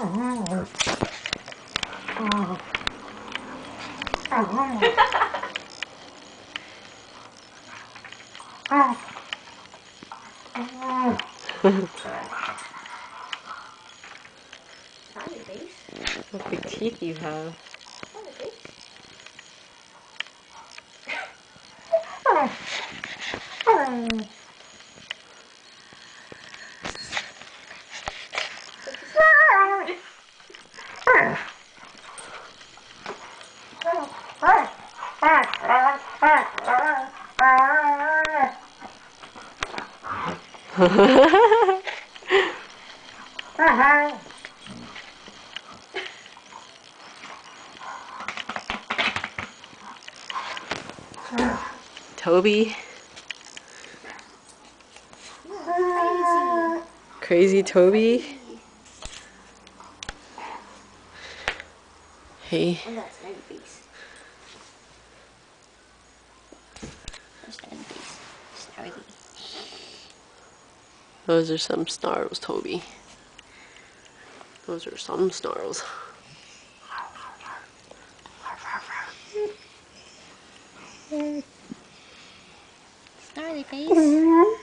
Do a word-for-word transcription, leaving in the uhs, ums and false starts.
What big teeth you have. Toby. Crazy Toby. Hey. Those are some snarls, Toby. Those are some snarls. Snarly face.